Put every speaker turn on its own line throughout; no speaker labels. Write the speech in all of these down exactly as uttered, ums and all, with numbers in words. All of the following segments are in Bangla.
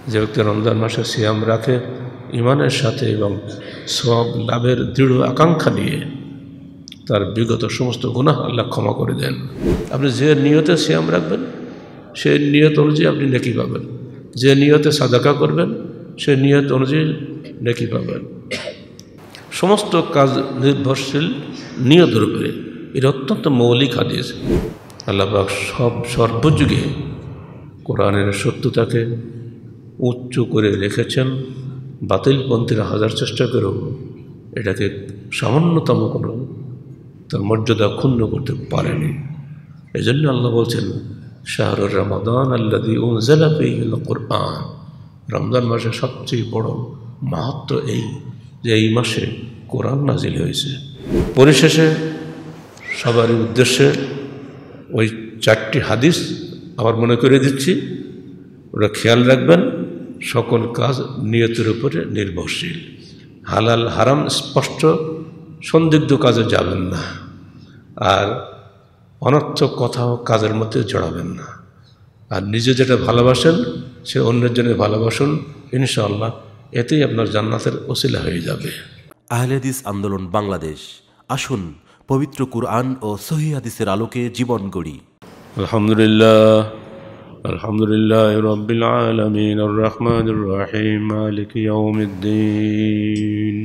যে ব্যক্তি রমজান মাসে সিয়াম রাখে ইমানের সাথে এবং সওয়াব লাভের দৃঢ় আকাঙ্ক্ষা নিয়ে, তার বিগত সমস্ত গুনাহ আল্লাহ ক্ষমা করে দেন। আপনি যে নিয়তে সিয়াম রাখবেন সেই নিয়ত অনুযায়ী আপনি নেকি পাবেন, যে নিয়তে সাদাকা করবেন সেই নিয়ত অনুযায়ী নেকি পাবেন। সমস্ত কাজ নির্ভরশীল নিয়তের উপরে। এটা অত্যন্ত মৌলিক হাদিস। আল্লাহ পাক সব সর্বযুগে কোরআনের সত্যতাকে উচ্চ করে রেখেছেন। বাতিলপন্থীরা হাজার চেষ্টা করেও এটাকে সামান্যতম কোনো তার মর্যাদা ক্ষুণ্ণ করতে পারেনি। এই জন্য আল্লাহ বলছেন, শাহরুর রমাদান আল্লাযী উনজিলা ফীহিল কুরআন। রমজান মাসে সবচেয়ে বড় মাহাত্ম এই যে এই মাসে কোরআন নাজিল হয়েছে। পরিশেষে সবারই উদ্দেশ্যে ওই চারটি হাদিস আবার মনে করে দিচ্ছি, ওরা খেয়াল রাখবেন। সকল কাজ নিয়তের উপরে নির্ভরশীল। হালাল হারাম স্পষ্ট সন্দিগ্ধ কাজে যাবেন না, আর অনর্থক কথা ও কাজের মধ্যে জড়াবেন না। আর নিজে যেটা ভালোবাসেন সে অন্যের জন্য ভালোবাসুন, ইনশাআল্লাহ এতেই আপনার জান্নাতের ওসিলা হয়ে যাবে।
আহলে হাদিস আন্দোলন বাংলাদেশ, আসুন পবিত্র কুরআন ও সহিহ হাদিসের আলোকে জীবন গড়ি।
আলহামদুলিল্লাহ আলহামদুলিল্লাহ রাব্বিল আলামিন আর রহমানির রহিম মালিকি ইয়াউমিদ্দিন।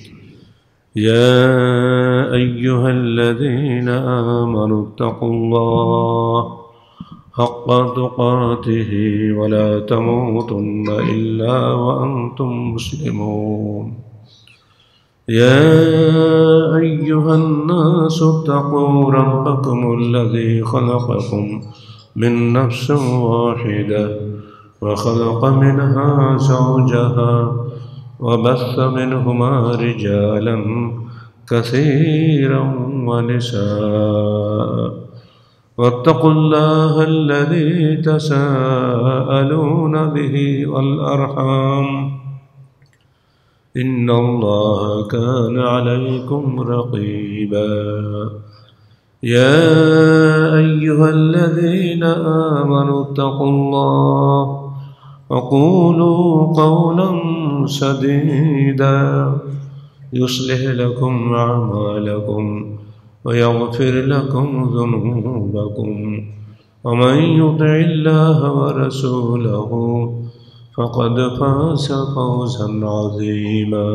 ইয়া আইয়ুহাল্লাযীনা আমানু তাকুল্লাহ হাক্কা তুকাতিহি ওয়া লা তামুতুন্না ইল্লা ওয়া আনতুম মুসলিমুন। يا أيها الناس اتقوا ربكم الذي خلقكم من نفس واحدة وخلق منها زوجها وبث منهما رجالا كثيرا ونساء واتقوا الله الذي تساءلون به والأرحام إن الله كان عليكم رقيبا. يا أيها الذين آمنوا اتقوا الله وقولوا قولا سديدا يصلح لكم أعمالكم ويغفر لكم ذنوبكم ومن يطع الله ورسوله فقد فاز فوزا عظيما.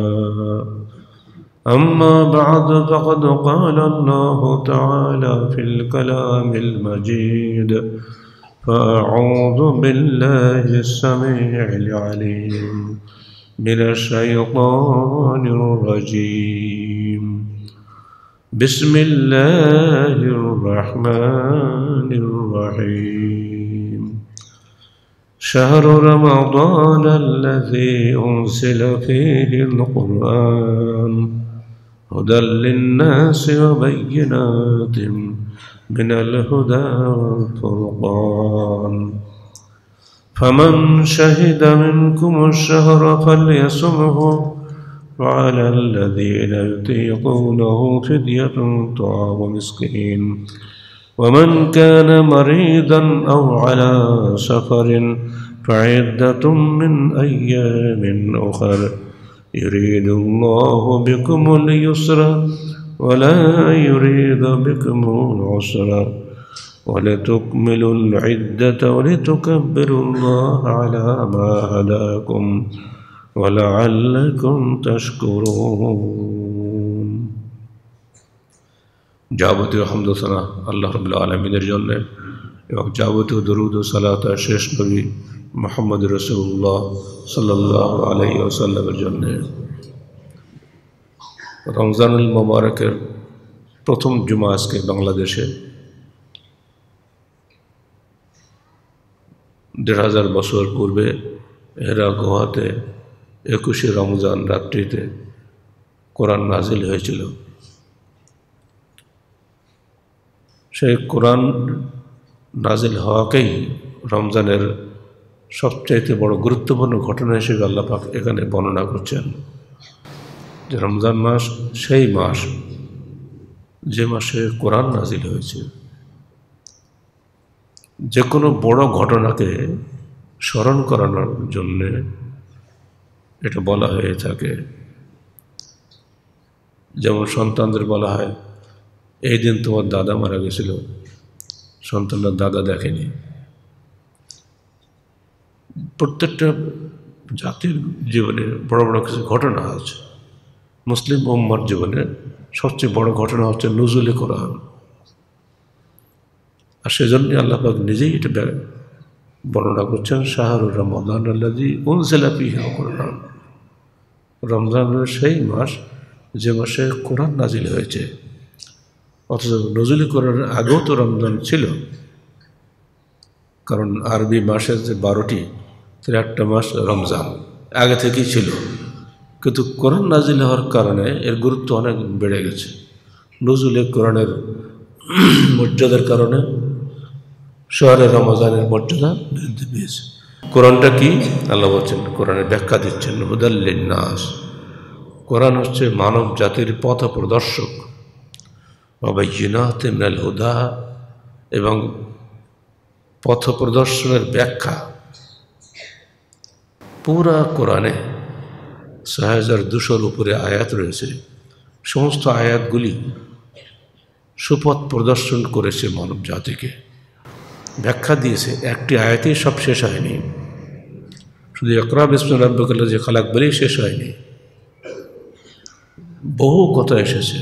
أما بعد فقد قال الله تعالى في الكلام المجيد: فأعوذ بالله السميع العليم من الشيطان الرجيم. بسم الله الرحمن الرحيم. شهر رمضان الذي أنزل فيه القرآن هدى للناس وبينات من الهدى والفرقان فمن شهد منكم الشهر فليصمه وعلى الذين يطيقونه فدية طعام مسكين ومن كان مريضا أو على سفر فعدة من أيام أخر يريد الله بكم اليسر ولا يريد بكم العسر ولتكملوا العدة ولتكبروا الله على ما هداكم ولعلكم تشكرون. যাবতীয় হামদ ও সানা আল্লাহ রাব্বুল আলামিনের জন্য এবং যাবতীয় দরুদ ও সালাত শেষ নবী মুহাম্মদ রাসূলুল্লাহ সাল্লাল্লাহু আলাইহি ওয়াসাল্লামের জন্য। রমজানুল মুবারকের প্রথম জুমা আজকে বাংলাদেশে দেড় হাজার বছর পূর্বে হেরা গুহাতে একুশে রমজান রাত্রিতে কোরআন নাজিল হয়েছিল। সেই কোরআন নাজিল হওয়াকেই রমজানের সবচাইতে বড় গুরুত্বপূর্ণ ঘটনা হিসেবে আল্লাহ পাক এখানে বর্ণনা করছেন যে রমজান মাস সেই মাস যে মাসে কোরআন নাজিল হয়েছে। যে কোনো বড় ঘটনাকে স্মরণ করানোর জন্যে এটা বলা হয়ে থাকে। যেমন সন্তানদের বলা হয়, এই দিন তোমার দাদা মারা গেছিল, সন্তানরা দাদা দেখেনি। প্রত্যেকটা জাতির জীবনে বড় বড় কিছু ঘটনা আছে। মুসলিম উম্মার জীবনে সবচেয়ে বড় ঘটনা হচ্ছে নুজুলে কোরআন। আর সেজন্যই আল্লাহ পাক নিজেই এটা বর্ণনা করছেন, শাহরুর রমাদান আল্লাযী উনজিলা ফীহিল কোরআন। রমজানের সেই মাস যে মাসে কোরআন নাজিল হয়েছে। অথচ নজুল কোরআনের আগেও তো রমজান ছিল, কারণ আরবি মাসের যে বারোটি তার একটা মাস রমজান আগে থেকেই ছিল, কিন্তু কোরআন নাজিল হওয়ার কারণে এর গুরুত্ব অনেক বেড়ে গেছে। নজুলে কোরআনের মর্যাদার কারণে শহরে রমজানের মর্যাদা বৃদ্ধি পেয়েছে। কোরআনটা কি? আল্লাহ বলছেন, কোরআনের ব্যাখ্যা দিচ্ছেন, হুদাল লিন্নাস। কোরআন হচ্ছে মানব জাতির পথ প্রদর্শক, ওয়াবায়্যিনাতিন মিনাল হুদা, এবং পথ প্রদর্শনের ব্যাখ্যা। পুরা কোরআনে ছয় হাজার দুশোর উপরে আয়াত রয়েছে। সমস্ত আয়াতগুলি সুপথ প্রদর্শন করেছে মানব জাতিকে, ব্যাখ্যা দিয়েছে। একটি আয়াতেই সব শেষ হয়নি, শুধু ইকরা বিসমি রাব্বিকাল্লাযী খালাক বলেই শেষ হয়নি, বহু কথা এসেছে।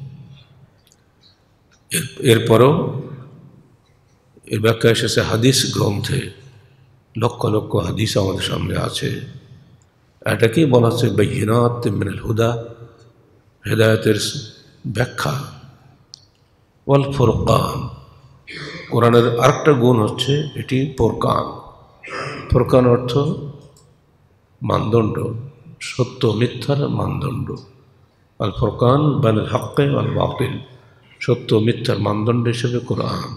এরপরও এর ব্যাখ্যা এসেছে হাদিস গ্রন্থে, লক্ষ লক্ষ হাদিস আমাদের সামনে আছে। এটাকেই বলা হচ্ছে বায়্যিনাত মিনাল হুদা, হেদায়েতের ব্যাখ্যা। ওয়াল ফুরকান, কোরআনের আরেকটা গুণ হচ্ছে এটি ফুরকান। ফুরকান অর্থ মানদণ্ড, সত্য মিথ্যার মানদণ্ড। আল ফুরকান বাইনাল হাক্কি ওয়াল বাতিল, সত্য মিথ্যার মানদণ্ড হিসেবে কোরআন।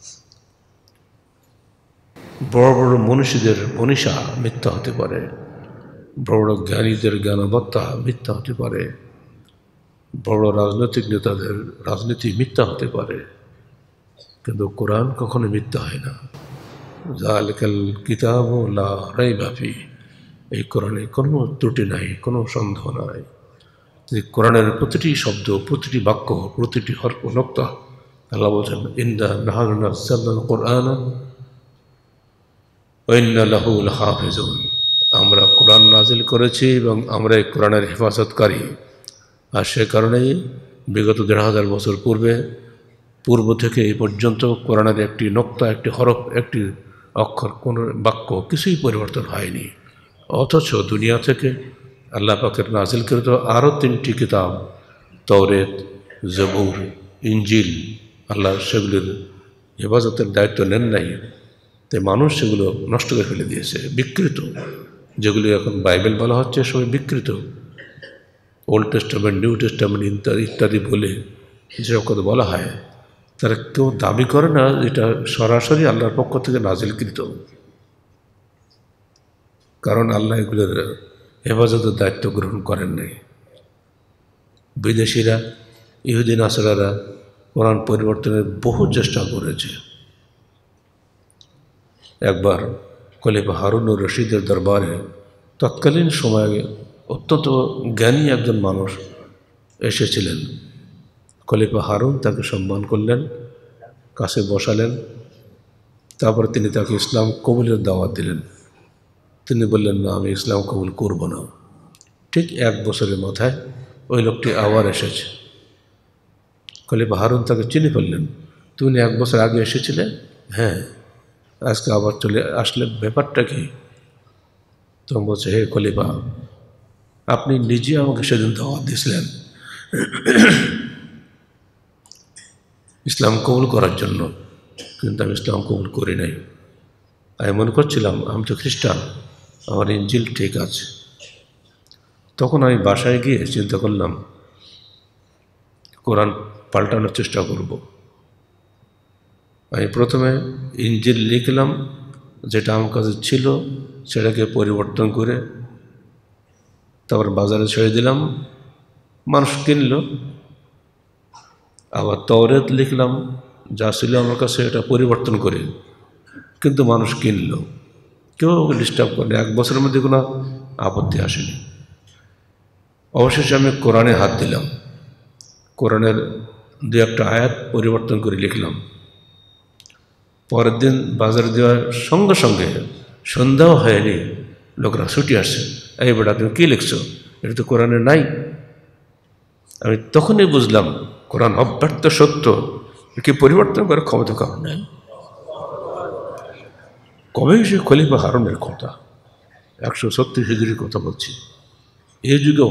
বড় বড় মনীষীদের মনীষা মিথ্যা হতে পারে, বড় বড় জ্ঞানীদের জ্ঞানবত্তা মিথ্যা হতে পারে, বড় রাজনৈতিক নেতাদের রাজনীতি মিথ্যা হতে পারে, কিন্তু কোরআন কখনো মিথ্যা হয় না। যালিকাল কিতাবু লা রাইবা ফীহ, এই কোরআনে কোনো ত্রুটি নাই, কোনো সন্দেহ নাই। কোরআনের প্রতিটি শব্দ, প্রতিটি বাক্য, প্রতিটি হরফ নুকতা আল্লাহ বলছেন, ইন্না নাহনু নাযালনাল কুরআনা ওয়া ইন্না লাহু লাহাফিজুন। আমরা কোরআন নাজিল করেছি এবং আমরা এই কোরআনের হেফাজতকারী। আর সে কারণেই বিগত দেড় হাজার বছর পূর্বে পূর্ব থেকে এই পর্যন্ত কোরআনের একটি নোক্তা, একটি হরফ, একটি অক্ষর, কোনো বাক্য কিছুই পরিবর্তন হয়নি। অথচ দুনিয়া থেকে আল্লাহ পাকের নাজিলকৃত আরও তিনটি কিতাব, তাওরাত, জবুর, ইনজিল, আল্লাহ সেগুলির হেফাজতের দায়িত্ব নেন নাই। তাই মানুষ সেগুলো নষ্ট করে ফেলে দিয়েছে, বিকৃত। যেগুলি এখন বাইবেল বলা হচ্ছে সবই বিকৃত। ওল্ড টেস্টামেন্ট, নিউ টেস্টামেন্ট ইত্যাদি ইত্যাদি বলে যেসব কথা বলা হয়, তারা কেউ দাবি করে না এটা সরাসরি আল্লাহর পক্ষ থেকে নাজিলকৃত, কারণ আল্লাহ এগুলোর হেফাজতের দায়িত্ব গ্রহণ করেন নাই। বিদেশিরা, ইহুদি নাসারারা কোরআন পরিবর্তনের বহু চেষ্টা করেছে। একবার খলিফা হারুনুর রশিদের দরবারে তৎকালীন সময়ে অত্যন্ত জ্ঞানী একজন মানুষ এসেছিলেন। খলিফা হারুন তাকে সম্মান করলেন, কাছে বসালেন। তারপর তিনি তাকে ইসলাম কবুলের দাওয়াত দিলেন। তিনি বললেন, না, আমি ইসলাম কবুল করব না। ঠিক এক বছরের মাথায় ওই লোকটি আবার এসেছে। খলিফা হারুন তাকে চিনে ফেললেন, তুমি এক বছর আগে এসেছিলে? হ্যাঁ। আজকে আবার চলে আসলে, ব্যাপারটা কি? তখন বলছে, হে খলিফা, আপনি নিজে আমাকে সেদিন দাওয়াত দিয়েছিলেন ইসলাম কবুল করার জন্য, কিন্তু আমি ইসলাম কবুল করি নাই। আমি মনে করছিলাম আমি তো খ্রিস্টান, আমার ইনজিল ঠিক আছে। তখন আমি বাসায় গিয়ে চিন্তা করলাম কোরআন পাল্টানোর চেষ্টা করব। আমি প্রথমে ইনজিল লিখলাম, যেটা আমার কাছে ছিল সেটাকে পরিবর্তন করে তারপর বাজারে ছেড়ে দিলাম, মানুষ কিনল। আবার তাওরাত লিখলাম, যা ছিল আমার কাছে এটা পরিবর্তন করে, কিন্তু মানুষ কিনল। কেউ আমাকে ডিস্টার্ব করেনি, এক বছরের মধ্যে কোনো আপত্তি আসেনি। অবশেষে আমি কোরআনে হাত দিলাম, কোরআনের দু একটা আয়াত পরিবর্তন করে লিখলাম। পরের দিন বাজারে দেওয়ার সঙ্গে সঙ্গে সন্ধ্যাও হয়নি, লোকরা ছুটি আসছে, এই বেটা তুমি কী লিখছো, এটা তো কোরআনে নাই। আমি তখনই বুঝলাম কোরআন অব্যর্থ সত্য, কি পরিবর্তন করার ক্ষমতা কারণ নেই। কবে সে খলিফা হারুনের কথা, একশো ছত্রিশ হিজরির কথা বলছি। এই যুগেও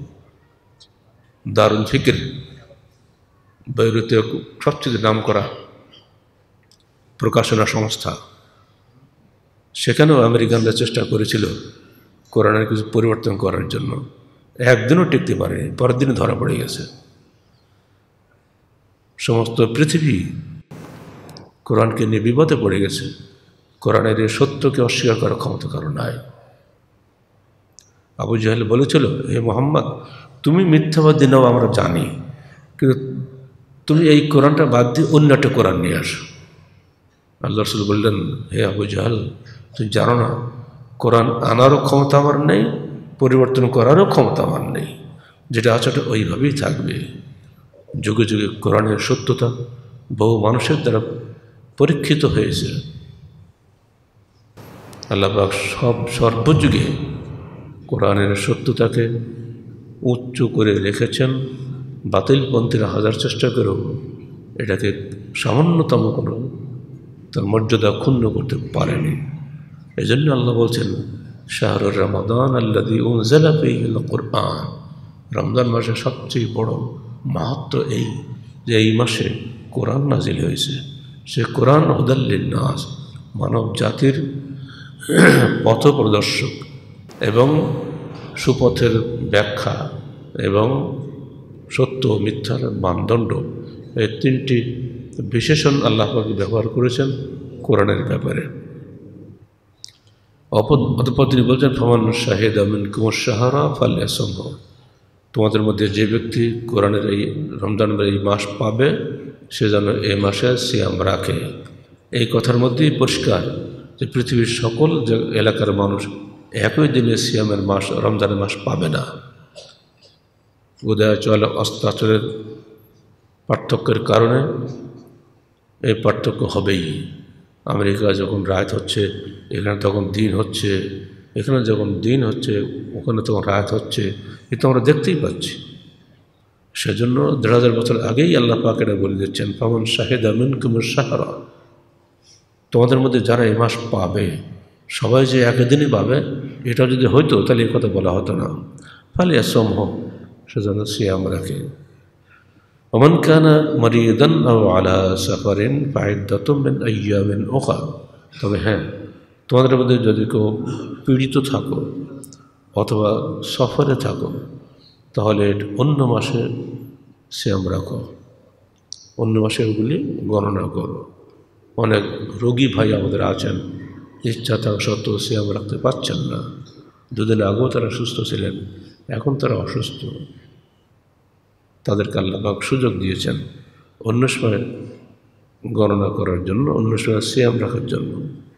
দারুল ফিকির বৈরুতে সবচেয়ে নাম করা প্রকাশনা সংস্থা, সেখানেও আমেরিকানরা চেষ্টা করেছিল কোরআনের কিছু পরিবর্তন করার জন্য, একদিনও টিকতে পারেনি, পরের দিনে ধরা পড়ে গেছে। সমস্ত পৃথিবী কোরআনকে নিয়ে বিপদে পড়ে গেছে। কোরআনের এই সত্যকে অস্বীকার করার ক্ষমতা কারণ নাই। আবু জাহেল বলেছিল, হে মোহাম্মদ, তুমি মিথ্যাবাদী নাও আমরা জানি, কিন্তু তুমি এই কোরআনটা বাদ দিয়ে অন্য একটা কোরআন নিয়ে আসো। আল্লাহ রাসূল বললেন, হে আবু জাহেল, তুমি জানো না কোরআন আনারও ক্ষমতা আমার নেই, পরিবর্তন করারও ক্ষমতা আমার নেই, যেটা আছে ওটা ওইভাবেই থাকবে। যুগে যুগে কোরআনের সত্যতা বহু মানুষের দ্বারা পরীক্ষিত হয়েছে। আল্লাহ পাক সব সর্বযুগে কোরআনের সত্যতাকে উচ্চ করে রেখেছেন। বাতিলপন্থীরা হাজার চেষ্টা করেও এটাকে সামান্যতম কোনো তার মর্যাদা ক্ষুণ্ণ করতে পারেনি। এই জন্য আল্লাহ বলছেন, শাহরুর রমাদান আল্লাযী উনজিলা ফীহিল কুরআন, রমজান মাসে সবচেয়ে বড় মাহাত্ম এই যে এই মাসে কোরআন নাজিল হয়েছে। সে কোরআন হুদাল লিন্নাস, মানব জাতির পথ প্রদর্শক এবং সুপথের ব্যাখ্যা এবং সত্য ও মিথ্যার মানদণ্ড, এই তিনটি বিশেষণ আল্লাহ পাক ব্যবহার করেছেন কোরআনের ব্যাপারে। অতঃপর তিনি বলছেন, ফামান শাহিদা মিনকুমুশ শাহরা ফালইয়াসুমহু, তোমাদের মধ্যে যে ব্যক্তি কোরআনের এই রমজানের এই মাস পাবে সে যেন এই মাসে সিয়াম রাখে। এই কথার মধ্যেই পরিষ্কার যে পৃথিবীর সকল এলাকার মানুষ একই দিনে সিয়ামের মাস রমজানের মাস পাবে না। উদয়াচল অস্তাচলের পার্থক্যের কারণে এই পার্থক্য হবেই। আমেরিকা যখন রাত হচ্ছে এখানে তখন দিন হচ্ছে, এখানে যখন দিন হচ্ছে ওখানে তখন রাত হচ্ছে, এ তো আমরা দেখতেই পাচ্ছি। সেজন্য দেড় হাজার বছর আগেই আল্লাহ পাক এটা বলে দিচ্ছেন, ফামান শাহিদা মিনকুমুশ শাহরা, তোমাদের মধ্যে যারা এই মাস পাবে সবাই যে একদিনই পাবে এটা যদি হইতো তাহলে এই কথা বলা হতো না। ফালইয়াসুমহু, সেজন্য সিয়াম রাখে। ওমান কানা মারিদান আও আলা সাফারিন ফাইদ্দাতুম মিন আইয়ামিন উখরা, তবে হ্যাঁ, তোমাদের মধ্যে যদি কেউ পীড়িত থাকো অথবা সফরে থাকো তাহলে অন্য মাসে সিয়াম রাখো, অন্য মাসেরগুলি গণনা করো। অনেক রোগী ভাই আমাদের আছেন, ইচ্ছা থাকা সত্ত্বেও সিয়াম রাখতে পারছেন না। দুদিন আগেও তারা সুস্থ ছিলেন, এখন তারা অসুস্থ। তাদেরকে আল্লাহ পাক সুযোগ দিয়েছেন অন্য সময় গণনা করার জন্য, অন্য সময় সিয়াম রাখার জন্য।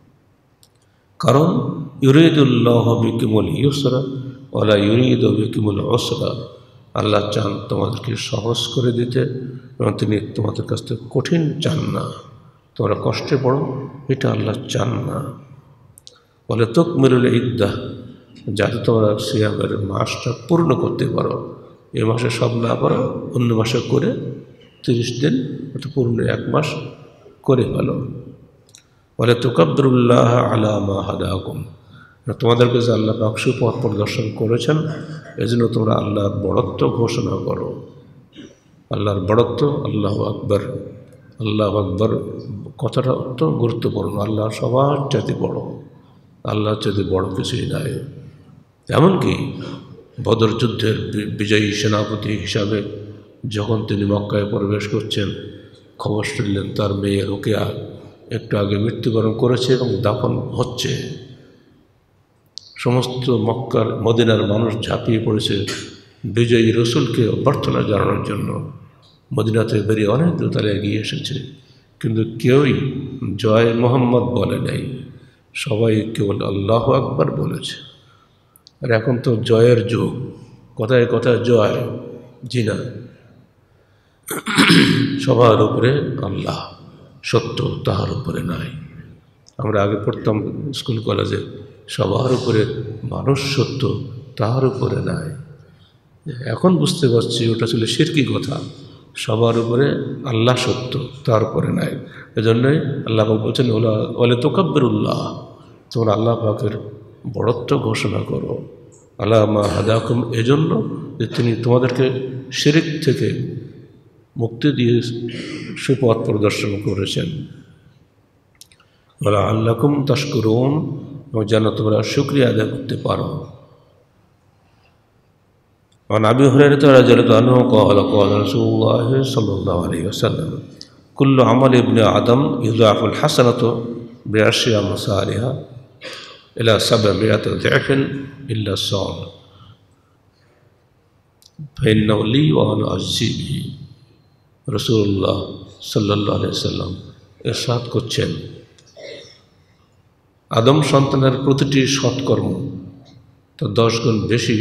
কারণ ইউরিদুল্লাহু বিকুমুল ইউসরা ওয়ালা ইউরিদু বিকুমুল উসরা, আল্লাহ চান তোমাদেরকে সহজ করে দিতে এবং তিনি তোমাদের কাছ থেকে কঠিন চান না, তোমরা কষ্টে পড়ো, এটা আল্লাহ চান না। বলে তুকমিলুল ইদ্দাহ, যাতে তোমরা সিয়ামের মাসটা পূর্ণ করতে পারো। এ মাসে সব না পারো অন্য মাসে করে তিরিশ দিন অর্থাৎ পূর্ণ এক মাস করে ফেলো। বলে তুকাব্বিরুল্লাহ আলা মা হাদাকুম, তোমাদেরকে যে আল্লাহ পাক সুপথ প্রদর্শন করেছেন এজন্য তোমরা আল্লাহর বড়ত্ব ঘোষণা করো। আল্লাহর বড়ত্ব, আল্লাহু আকবার, আল্লাহু আকবার কথাটা অত্যন্ত গুরুত্বপূর্ণ। আল্লাহ সবার চাইতে বড়, আল্লাহর চাইতে বড় কিছুই নাই। এমনকি বদর যুদ্ধের বিজয়ী সেনাপতি হিসাবে যখন তিনি মক্কায় প্রবেশ করছেন, খবর শুনলেন তার মেয়ে রোকেয়া একটু আগে মৃত্যুবরণ করেছে এবং দাফন হচ্ছে। সমস্ত মক্কার মদিনার মানুষ ঝাঁপিয়ে পড়েছে বিজয়ী রসুলকে অভ্যর্থনা জানানোর জন্য। মদিনাতে বেরিয়ে অনেক দূর তারা এগিয়ে এসেছে, কিন্তু কেউই জয় মোহাম্মদ বলে নাই। সবাই কেবল আল্লাহ আকবার বলেছে। আর এখন তো জয়ের যুগ, কথায় কথায় জয়, জি না, সবার উপরে আল্লাহ, সত্য তাহার উপরে নাই। আমরা আগে পড়তাম স্কুল কলেজে, সবার উপরে মানুষ সত্য, তাহার উপরে নাই। এখন বুঝতে পারছি ওটা ছিল শিরকি কথা। সবার উপরে আল্লাহ সত্য, তার উপরে নাই। এজন্যই আল্লাহ বলছেন ওলা ওলে তোকাব্বিরুল্লাহ, তোমরা আল্লাহ পাকের বড়ত্ব ঘোষণা করো। আল্লাহ মা হাদাকুম, এজন্য যে তিনি তোমাদেরকে শিরিক থেকে মুক্তি দিয়ে সুপথ প্রদর্শন করেছেন। ওলা আল্লাকুম তাশকুরুন, এবং যেন তোমরা শুকরিয়া আদায় করতে পারো। عن أبي هريرة رضي الله عنه قال قال رسول الله صلى الله عليه وسلم كل عمل ابن آدم يضاعف الحسنة بعشر أمثالها إلى سبعمائة ضعف إلا الصوم فإنه لي وأنا أجزي به। রাসূলুল্লাহ সাল্লাল্লাহু আলাইহি ওয়াসাল্লাম ইরশাদ করছেন, আদম সন্তানের প্রতিটি সৎকর্ম তা দশ গুণ বেশি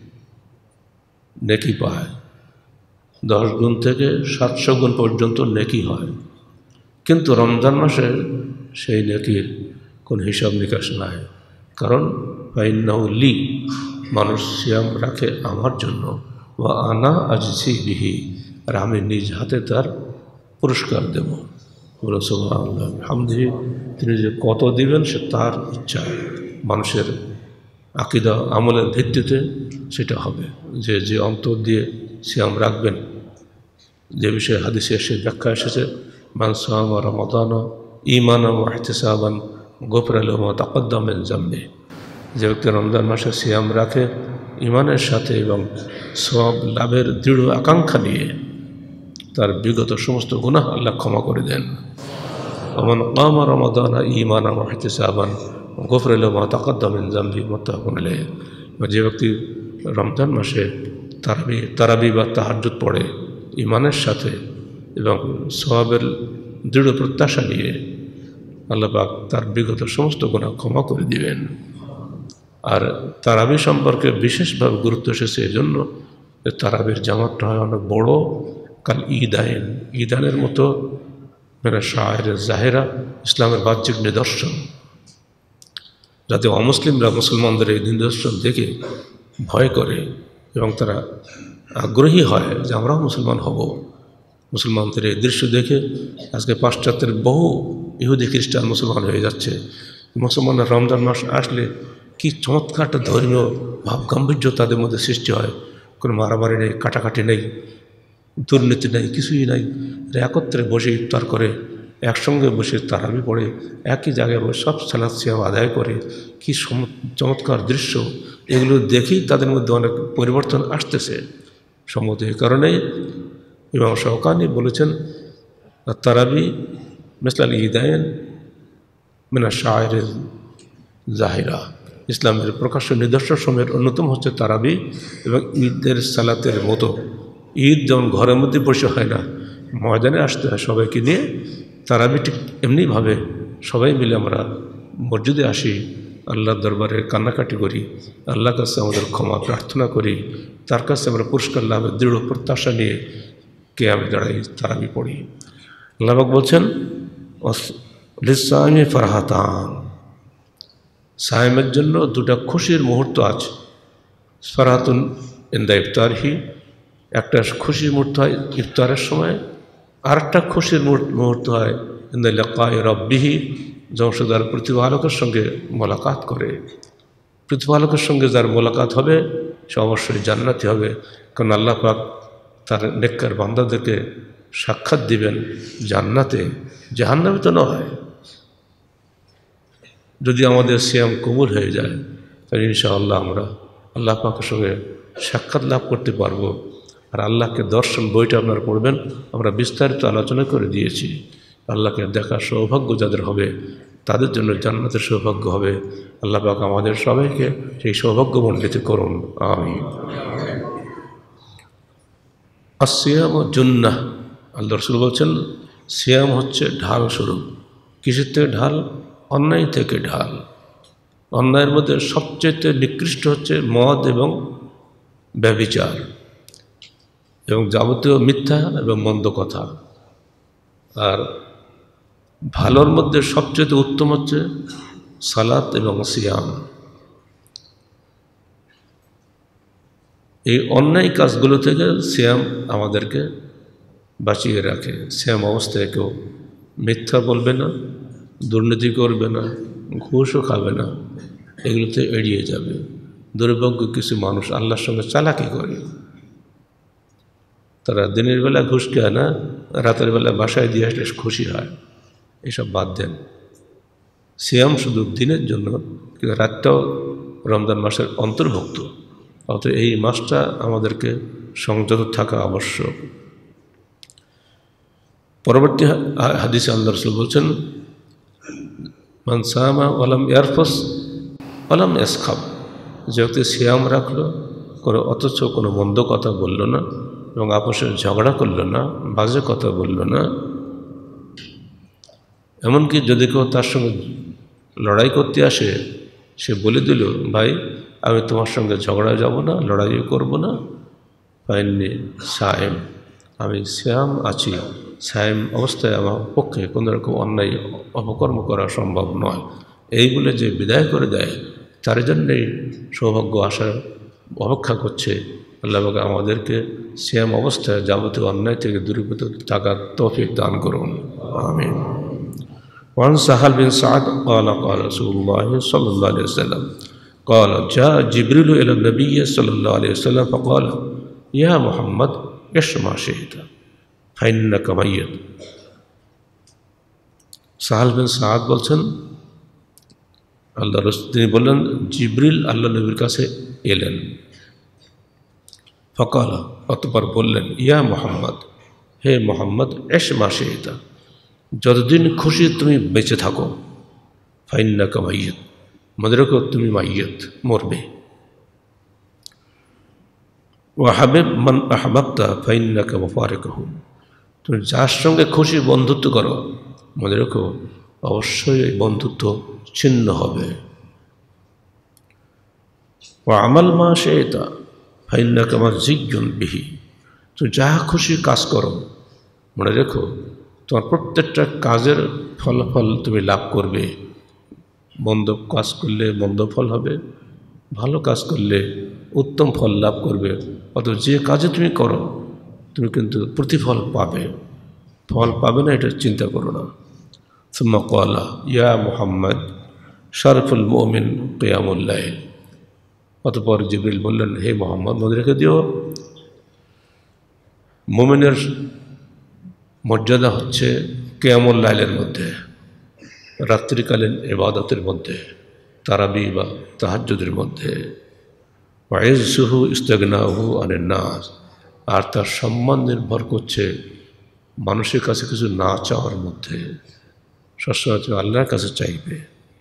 নেকি পায়। দশ গুণ থেকে সাতশো গুণ পর্যন্ত নেকি হয়, কিন্তু রমজান মাসে সেই নেকির কোন হিসাব নিকাশ নাই। কারণ ফাইন্নাহু লি, মানুষ সিয়াম রাখে আমার জন্য, ওয়া আনা আজজি বিহি, আর আমি নিজ হাতে তার পুরস্কার দেব। বলে সুবহানাল্লাহ আলহামদুলিল্লাহ, তিনি যে কত দিবেন সে তার ইচ্ছা। মানুষের আকীদা আমলের ভিত্তিতে সেটা হবে, যে যে অন্তর দিয়ে সিয়াম রাখবেন। যে বিষয়ে হাদিসে এসে ব্যাখ্যা এসেছে, মান সামা রমাদান ঈমানান ওয়া ইহতিসাবান গুফিরা লাহু মা তাকাদ্দামা মিন যামবিহি, যে ব্যক্তি রমজান মাসে সিয়াম রাখে ঈমানের সাথে এবং সওয়াব লাভের দৃঢ় আকাঙ্ক্ষা নিয়ে, তার বিগত সমস্ত গুনাহ আল্লাহ ক্ষমা করে দেন। ওমান কামা রমাদান ঈমানান ওয়া ইহতিসাবান গুফিরা লাহু মা তাকাদ্দামা মিন যামবিহি মুত্তাফাকুন আলাইহি। যে ব্যক্তি রমজান মাসে তারাবি তারাবি বা তাহাজ্জুদ পড়ে ঈমানের সাথে এবং সওয়াবের দৃঢ় প্রত্যাশা নিয়ে, আল্লাহ পাক তার বিগত সমস্ত গুনাহ ক্ষমা করে দিবেন। আর তারাবি সম্পর্কে বিশেষভাবে গুরুত্ব এসেছে এজন্য যে তারাবির জামাতটা হয় অনেক বড়, কাল ঈদাইন, ঈদানের মতো মানে শায়ের জাহেরা, ইসলামের বাহ্যিক নিদর্শন, যাতে অমুসলিমরা মুসলমানদের এই নিদর্শন দেখে ভয় করে এবং তারা আগ্রহী হয় যে আমরাও মুসলমান হব। মুসলমানদের এই দৃশ্য দেখে আজকে পাশ্চাত্যের বহু ইহুদি খ্রিস্টান মুসলমান হয়ে যাচ্ছে। মুসলমানরা রমজান মাস আসলে কি চমৎকার একটা ধর্মীয় ভাব গাম্ভীর্য তাদের মধ্যে সৃষ্টি হয়। কোনো মারামারি নেই, কাটাকাটি নেই, দুর্নীতি নেই, কিছুই নাই। একত্রে বসে ইফতার করে, একসঙ্গে বসে তারাবি পড়ে, একই জায়গায় বসে সব সালাত সিয়াম আদায় করে, কি চমৎকার দৃশ্য। এগুলো দেখেই তাদের মধ্যে অনেক পরিবর্তন আসতেছে। সম্মত এই কারণেই ইমাম শাওকানি বলেছেন, তারাবি মিসলাল ঈদাইন মিনা শায়ের জাহিরা, ইসলামের প্রকাশ্য নিদর্শন সময়ের অন্যতম হচ্ছে তারাবি এবং ঈদের সালাতের মতো। ঈদ যেমন ঘরের মধ্যে বসে হয় না, ময়দানে আসতে হয় সবাইকে নিয়ে। তারাবি ঠিক এমনিভাবে সবাই মিলে আমরা মসজিদে আসি, আল্লাহর দরবারে কান্নাকাটি করি, আল্লাহর কাছে আমাদের ক্ষমা প্রার্থনা করি, তার কাছে আমরা পুরস্কার লাভের দৃঢ় প্রত্যাশা নিয়ে কে আমি দাঁড়াই, তারাবি পড়ি। আল্লাহ পাক বলছেন, লিসাইমি ফারহাতান, সায়েমের জন্য দুটা খুশির মুহূর্ত আছে। ফারহাতুন ইনদা ইফতারহি, একটা খুশির মুহূর্ত হয় ইফতারের সময়, আর একটা খুশির মুহূর্ত হয় ইনদা লিকাই রাব্বিহি, যখন সে তার প্রতিপালকের সঙ্গে মোলাকাত করে। প্রতিপালকের সঙ্গে যার মোলাকাত হবে সে অবশ্যই জান্নাতি হবে, কারণ আল্লাহ পাক তার নেককার বান্দাদেরকে সাক্ষাৎ দিবেন জান্নাতে, জাহান্নামে তো নয়। যদি আমাদের সিয়াম কবুল হয়ে যায় তাহলে ইনশাআল্লাহ আমরা আল্লাহ পাকের সঙ্গে সাক্ষাৎ লাভ করতে পারবো। আর আল্লাহকে দর্শন বইটা আপনারা পড়বেন, আমরা বিস্তারিত আলোচনা করে দিয়েছি। আল্লাহকে দেখার সৌভাগ্য যাদের হবে তাদের জন্য জান্নাতের সৌভাগ্য হবে। আল্লাহ পাক আমাদের সবাইকে সেই সৌভাগ্য মণ্ডিত করুন, আমিন। আসিয়াম অন্যায় থেকে ঢাল। অন্যায়ের মধ্যে সবচেয়ে নিকৃষ্ট হচ্ছে মদ এবং ব্যভিচার এবং যাবতীয় মিথ্যা এবং মন্দ কথা। আর ভালোর মধ্যে সবচেয়ে উত্তম হচ্ছে সালাত এবং সিয়াম। এই অন্যায় কাজগুলো থেকে সিয়াম আমাদেরকে বাঁচিয়ে রাখে। সিয়াম অবস্থায় কেউ মিথ্যা বলবে না, দুর্নীতি করবে না, ঘুষও খাবে না, এগুলোতে এড়িয়ে যাবে। দুর্ভাগ্য কিছু মানুষ আল্লাহর সঙ্গে চালাকি করে, তারা দিনের বেলা ঘুষ খায় না, রাতের বেলা বাসায় দিয়ে আসলে খুশি হয়। এসব বাদ দেন। সিয়াম শুধু দিনের জন্য, কিন্তু রাতটাও রমজান মাসের অন্তর্ভুক্ত। অত এই মাসটা আমাদেরকে সংযত থাকা আবশ্যক। পরবর্তী হাদিসে আল্লাহ রাসূল বলছেন, মান সামা ওয়ালাম ইয়ারফুস ওয়ালাম ইয়াসখাব, যে ব্যক্তি সিয়াম রাখলো কোনো অথচ কোনো মন্দ কথা বলল না এবং আপোষে ঝগড়া করলো না, বাজে কথা বলল না। এমনকি যদি কেউ তার সঙ্গে লড়াই করতে আসে, সে বলে দিল, ভাই আমি তোমার সঙ্গে ঝগড়া যাব না, লড়াইও করব না, ফাইন্নি সায়েম, আমি সিয়াম আছি, সায়েম অবস্থায় আমার পক্ষে কোনো রকম অন্যায় অপকর্ম করা সম্ভব নয়। এই বলে যে বিদায় করে দেয়, তার জন্যেই সৌভাগ্য আসার অপেক্ষা করছে। আল্লাহ পাক আমাদেরকে সিয়াম অবস্থায় যাবতীয় অন্যায় থেকে দূরীভূত থাকার তৌফিক দান করুন, আমিন। وعن سهل بن سعد قال قال رسول الله صلى الله عليه وسلم قال جاء جبريل إلى النبي صلى الله عليه وسلم فقال يا محمد اعش ما شئت فإنك ميت। সাহাল বিন সাদ বলছেন, আল্লাহ রাসূল তিনি বললেন, জিবরিল আল্লাহ নবীর কাছে এলেন। ফকালা, অতঃপর বললেন, ইয়া মুহাম্মদ, হে মুহাম্মদ, এশ মা শি'তা, যতদিন খুশি তুমি বেঁচে থাকো, ফাইন্নাকা মাইয়িত, মনে রেখো তুমি মাইয়িত, মরবে। ওয়া হাবিব মান আহবাবতা ফাইন্নাকা মুফারিকুহু, তুমি যার সঙ্গে খুশি বন্ধুত্ব করো, মনে রেখো অবশ্যই এই বন্ধুত্ব ছিন্ন হবে। ওয়া আমাল মা শি'তা ফাইন্নাকা মাযিয়্যুন বিহি, তুমি যা খুশি কাজ করো, মনে রেখো তোমার প্রত্যেকটা কাজের ফলাফল তুমি লাভ করবে। মন্দ কাজ করলে মন্দ ফল হবে, ভালো কাজ করলে উত্তম ফল লাভ করবে। অথবা যে কাজে তুমি করো তুমি কিন্তু প্রতিফল পাবে, ফল পাবে না এটা চিন্তা করো না। সুম্মা ক্বালা ইয়া মুহাম্মদ শারফুল মুমিন কিয়ামুল লাইল, অতঃপর জিবরিল বললেন, হে মুহাম্মদ, মনে রেখে দিও মুমিনের মর্যাদা হচ্ছে কিয়ামুল লাইলের মধ্যে, রাত্রিকালীন ইবাদতের মধ্যে, তারাবি বা তাহাজ্জুদের মধ্যে। ওয়া ইজ্জুহু ইস্তিগনাহু আনিন নাস, আর তার সম্মান নির্ভর করছে মানুষের কাছে কিছু না চাওয়ার মধ্যে, সবসময় আল্লাহর কাছে চাইবে।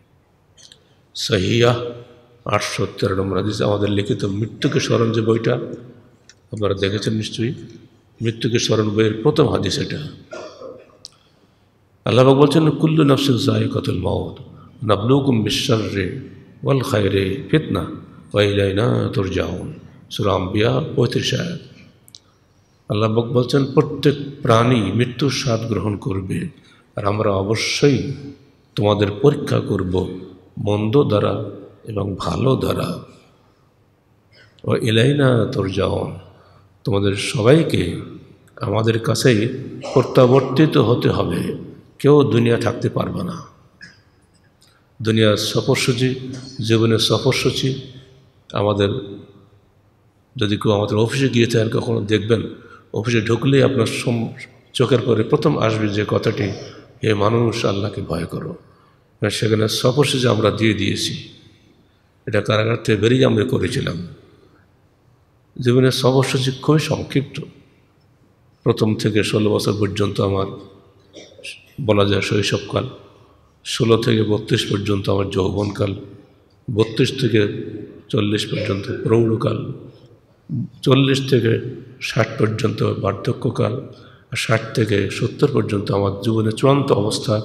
সহিহ আটশো তেরো নম্বর হাদিস, আমাদের লিখিত মৃত্যুকে স্মরণ যে বইটা আপনারা দেখেছেন নিশ্চয়ই, মৃত্যুকে স্মরণ বইয়ের প্রথম হাদিস এটা। আল্লাহ পাক বলছেন, কুল্লু নাফসিন যায়িকাতুল মাউত নাবলুকুম বিশ-শাররি ওয়াল খায়রি ফিতনা ওয়া ইলাইনা তুরজাউন। সূরা আম্বিয়া পঁয়ত্রিশ আয়াত। আল্লাহ পাক বলছেন, প্রত্যেক প্রাণী মৃত্যুর স্বাদ গ্রহণ করবে, আর আমরা অবশ্যই তোমাদের পরীক্ষা করব মন্দ দ্বারা এবং ভালো দ্বারা। ওয়া ইলাইনা তুরজাউন, তোমাদের সবাইকে আমাদের কাছেই প্রত্যাবর্তিত হতে হবে, কেউ দুনিয়া থাকতে পারবে না। দুনিয়ার সফরসূচি, জীবনের সফরসূচি আমাদের, যদি কেউ আমাদের অফিসে গিয়ে থাকেন কখনো দেখবেন, অফিসে ঢুকলেই আপনার চোখের পরে প্রথম আসবে যে কথাটি, হে মানুষ আল্লাহকে ভয় করো। সেখানে সফরসূচি আমরা দিয়ে দিয়েছি, এটা কারাগার থেকে বেরিয়ে আমরা করেছিলাম। জীবনের সফরসূচি খুবই সংক্ষিপ্ত। প্রথম থেকে ষোলো বছর পর্যন্ত আমার বলা যায় শৈশবকাল, ষোলো থেকে বত্রিশ পর্যন্ত আমার যৌবনকাল, বত্রিশ থেকে চল্লিশ পর্যন্ত প্রৌঢ়কাল, চল্লিশ থেকে ষাট পর্যন্ত বার্ধক্যকাল, আর ষাট থেকে সত্তর পর্যন্ত আমার জীবনের চূড়ান্ত অবস্থা,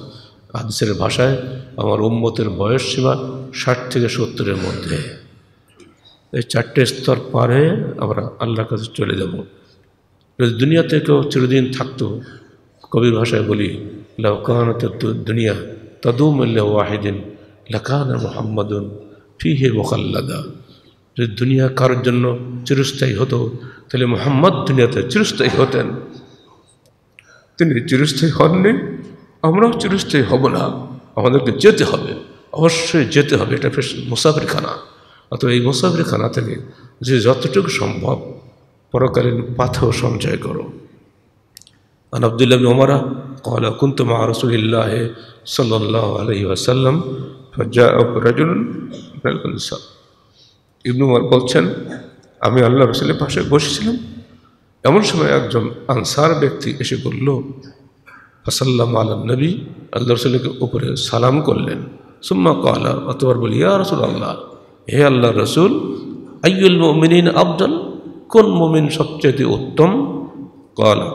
হাদিসের ভাষায় আমার উম্মতের বয়স সীমা ষাট থেকে সত্তরের মধ্যে। এই চারটে স্তর পার হয়ে আমরা আল্লাহর কাছে চলে যাব। যদি দুনিয়াতে কেউ চিরদিন থাকতো, কবির ভাষায় বলি লাউ কানাত দুনিয়া তাদুমু লিওয়াহিদিন লাকানা মুহাম্মাদুন ফিহি মুখাল্লাদা। যদি দুনিয়া কারোর জন্য চিরস্থায়ী হতো তাহলে মুহাম্মদ দুনিয়াতে চিরস্থায়ী হতেন। তিনি চিরস্থায়ী হননি, আমরাও চিরস্থায়ী হব না। আমাদেরকে যেতে হবে, অবশ্যই যেতে হবে। এটা মুসাফিরখানা। অথবা এই মুসাফিরখানা থেকে যে যতটুকু সম্ভব পরকালীন পাথেও সঞ্চয় করো। আন আব্দুল্লাহ ইবনে উমর قال كنت مع رسول الله صلى الله عليه وسلم فجاء رجل من الانصار। ইবনে উমর বলছেন, আমি আল্লাহ রাসূলের পাশে বসেছিলাম, এমন সময় একজন আনসার ব্যক্তি এসে বলল, ফাসাল্লাম আলা নবী, আল্লাহ রাসূলের উপরে সালাম করলেন। সুম্মা ক্বালা, অতঃপর বলি, ইয়া রাসূলুল্লাহ, হে আল্লাহর রাসূল, আইয়ুল মুমিনিন আফদাল, কোন মুমিন সবচেয়ে উত্তম? ক্বালা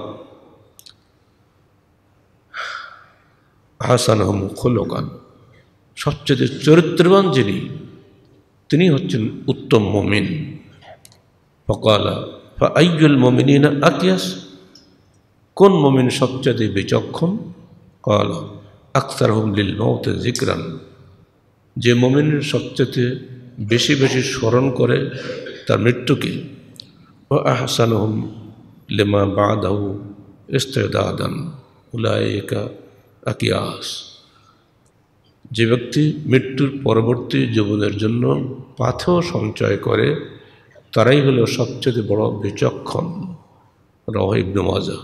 আহসানুহুম খুলুকান, সবচেয়ে চরিত্রবান যিনি তিনি হচ্ছেন উত্তম মুমিন। ফাকালা ফাআইয়ুল মুমিনিনা আকিয়াস, কোন মুমিন সবচেয়ে বিচক্ষণ? ক্বালা আকসারহুম লিল মাউত যিকরান, যে মুমিন সবচেয়ে বেশি বেশি স্মরণ করে তার মৃত্যুকে। ওয়া আহসানুহুম লিমা বাদাহু ইস্তিদাদান উলাইকা আকিয়াস, যে ব্যক্তি মৃত্যুর পরবর্তী জীবনের জন্য পাথেও সঞ্চয় করে তারাই হলো সবচেয়ে বড় বিচক্ষণ। রাওয়াহু ইবনে মাজাহ।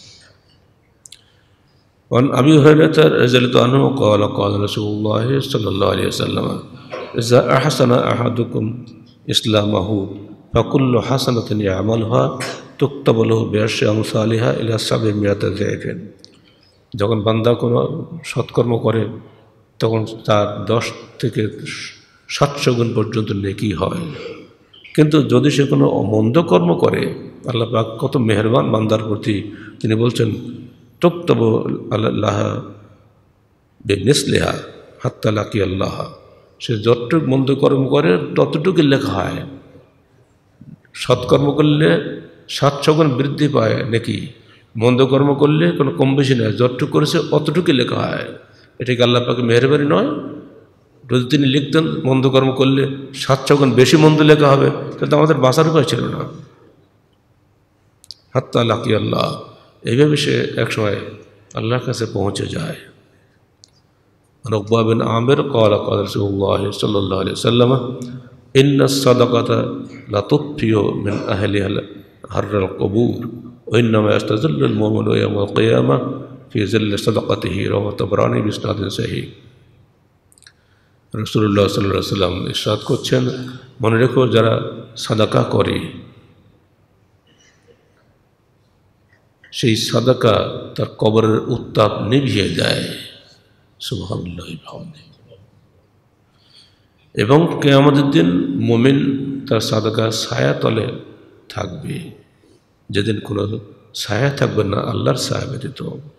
وعن أبي هريرة رضي الله عنه قال قال رسول الله صلى الله عليه وسلم إذا أحسن أحدكم إسلامه فكل حسنة يعملها تكتب له بعشر أمثالها إلى سبعمائة ضعف। যখন বান্দা কোনো সৎকর্ম করে তখন তার দশ থেকে সাতশো গুণ পর্যন্ত নেকি হয়। কিন্তু যদি সে কোনো মন্দ কর্ম করে, আল্লাহ পাক কত মেহেরবান বান্দার প্রতি, তিনি বলছেন তুকতাব আল্লাহ বিমিসলিহা হাত্তা লাকি আল্লাহ, সে যতটুকু মন্দ কর্ম করে ততটুকু লেখা হয়। সৎকর্ম করলে সাতশো গুণ বৃদ্ধি পায় নাকি, মন্দ কর্ম করলে কোনো কম বেশি নয়, যতটুকু করেছে অতটুকুই লেখা হয়। এটা কি আল্লাহ পাকের মেহেরবানি নয়? যদি তিনি লিখতেন মন্দ কর্ম করলে সাতশো গুণ বেশি মন্দ লেখা হবে, তাহলে আমাদের বাঁচার উপায় ছিল না। হাত্তা লাকি আল্লাহ, এইভাবে সে একসময় আল্লাহর কাছে পৌঁছে যায়। উকবা বিন আমির ক্বালা ক্বালা রাসূলুল্লাহ সাল্লাল্লাহু আলাইহি ওয়াসাল্লাম ইন্না সাদাকাতা লা তুতফিউ মিন আহলিহা হাররাল কুবুর ওয়া ইন্নামা ইয়াস্তাযিল্লুল মুমিনু ইয়াওমাল কিয়ামাহ ফি জিল্লি সাদাকাতিহি। রাওয়াহু তাবরানী বিসনাদিন সহিহ। রাসূলুল্লাহ সাল্লাল্লাহু আলাইহি ওয়াসাল্লাম ইরশাদ করছেন, মনে রেখো যারা সাদাকা করে সেই সাদাকা তার কবরের উত্তাপ নিভিয়ে দেয়। সুবহানাল্লাহ। এবং কিয়ামতের দিন মুমিন তার সাদাকা ছায়া তলে থাকবে, যেদিন কোনো ছায়া থাকবে না আল্লাহর ছায়া ব্যতীত।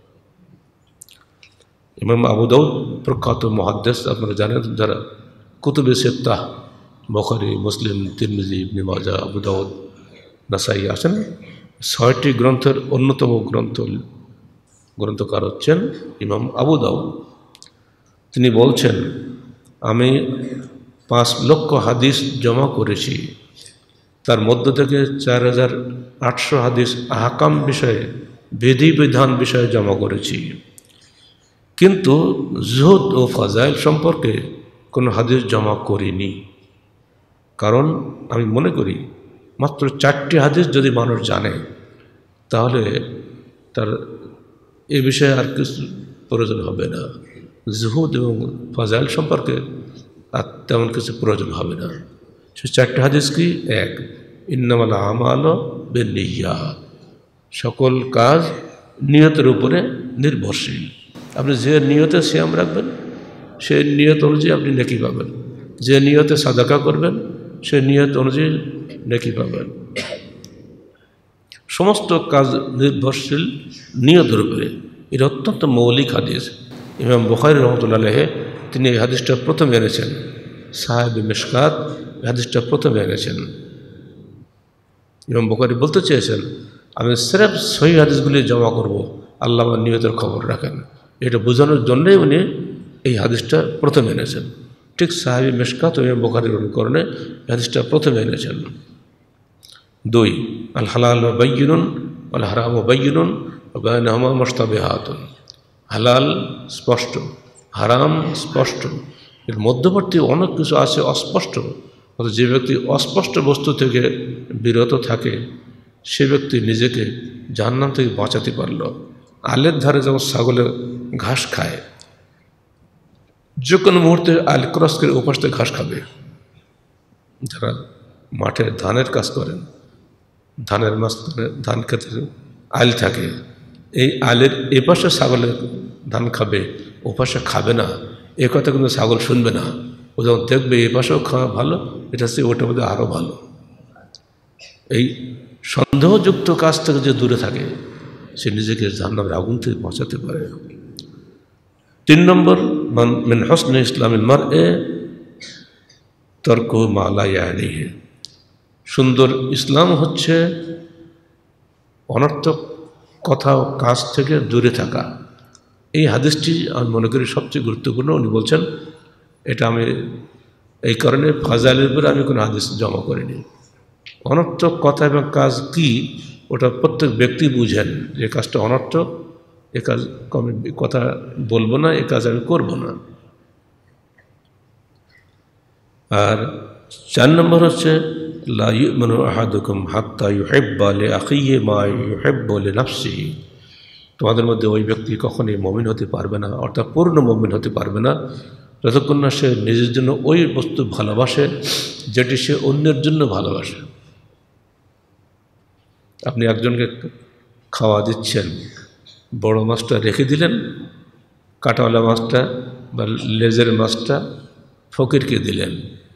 ইমাম আবু দাউদ প্রখ্যাত মুহাদ্দিস, আপনারা জানেন যারা কুতুবে সিত্তাহ বুখারী, মুসলিম, তিরমিজি, ইবনে মাজাহ, আবু দাউদ, নাসাই আছেন, ছয়টি গ্রন্থের অন্যতম গ্রন্থ গ্রন্থকার হচ্ছেন ইমাম আবু দাউদ। তিনি বলছেন, আমি পাঁচ লক্ষ হাদিস জমা করেছি, তার মধ্য থেকে চার হাজার আটশো হাদিস আহকাম বিষয়ে, বিধিবিধান বিষয়ে জমা করেছি, কিন্তু জুহদ ও ফাজাইল সম্পর্কে কোনো হাদিস জমা করিনি। কারণ আমি মনে করি মাত্র চারটি হাদিস যদি মানুষ জানে তাহলে তার এ বিষয়ে আর কিছু প্রয়োজন হবে না। জুহুদ এবং ফাজাইল সম্পর্কে আর তেমন কিছু প্রয়োজন হবে না। সে চারটি হাদিস কি? এক, ইন্নামাল আমালু বিন্নিয়াত, সকল কাজ নিয়তের উপরে নির্ভরশীল। আপনি যে নিয়তে সিয়াম রাখবেন সেই নিয়ত অনুযায়ী আপনি নেকি পাবেন, যে নিয়তে সাদাকা করবেন সেই নিয়ত অনুযায়ী নেকি পাবেন। সমস্ত কাজ নির্ভরশীল নিয়তের উপরে। এটা অত্যন্ত মৌলিক হাদিস। ইমাম বুখারী রাহমাতুল্লাহ আলাইহি তিনি এই হাদিসটা প্রথম এনেছেন, সাহেব মিশকাত এই হাদিসটা প্রথম এনেছেন। ইমাম বুখারী বলতে চেয়েছেন আমি সির্ফ সহিহ হাদিসগুলি জমা করব, আল্লাহ আমার নিয়তের খবর রাখেন, এটা বোঝানোর জন্যই উনি এই হাদিসটা প্রথম এনেছেন। ঠিক সাহেব মিশকাত ও ইমাম বুখারীর অনুকরণে হাদিসটা প্রথম এনেছেন। দুই, আল হালাল বায়্যিনুন আল হারাম বায়্যিনুন ওয়া বাইনাহুমা মুশতাবিহাতুন। হালাল স্পষ্ট, হারাম স্পষ্ট, এর মধ্যবর্তী অনেক কিছু আছে অস্পষ্ট। যে ব্যক্তি অস্পষ্ট বস্তু থেকে বিরত থাকে সে ব্যক্তি নিজেকে জাহান্নাম থেকে বাঁচাতে পারল। আলের ধারে যেমন ছাগলে ঘাস খায়, যে কোনো মুহূর্তে আল ক্রস করে ওপাশ থেকে ঘাস খাবে। যারা মাঠে ধানের কাজ করেন, ধানের মাঝখানে ধান খেতে আইল থাকে, এই আইলের এপাশে ছাগলে ধান খাবে ওপাশে খাবে না, এ কথা কিন্তু ছাগল শুনবে না। ও যখন দেখবে এ পাশেও খাওয়া ভালো, এটা হচ্ছে ওটার মধ্যে আরও ভালো। এই সন্দেহযুক্ত কাজ থেকে যে দূরে থাকে সে নিজেকে জাহান্নামের আগুন থেকে বাঁচাতে পারে। তিন নম্বর, মিন হুসনি ইসলামিল মার'i তারকুহু মা লা ইয়ানিহি। সুন্দর ইসলাম হচ্ছে অনর্থক কথা ও কাজ থেকে দূরে থাকা। এই হাদিসটি আমি মনে করি সবচেয়ে গুরুত্বপূর্ণ। উনি বলছেন এটা আমি এই কারণে ফাজাইলের উপরে আমি কোনো হাদিস জমা করিনি। অনর্থক কথা এবং কাজ কি ওটা প্রত্যেক ব্যক্তি বুঝেন, যে কাজটা অনর্থক, এ কাজ আমি কথা বলবো না, এ কাজ আমি করব না। আর চার নম্বর হচ্ছে লা ইউমিনু আহাদুকুম হাত্তা ইউহিব্বা লিআখিহি মা ইউহিব্বু লিনাফসিহি। তোমাদের মধ্যে ওই ব্যক্তি কখনোই মুমিন হতে পারবে না, অর্থাৎ পূর্ণ মুমিন হতে পারবে না যতক্ষণ না সে নিজের জন্য ওই বস্তু ভালোবাসে যেটি সে অন্যের জন্য ভালোবাসে। আপনি একজনকে খাওয়া দিচ্ছেন, বড় মাছটা রেখে দিলেন, কাঁটাওয়ালা মাছটা বা লেজের মাছটা ফকিরকে দিলেন।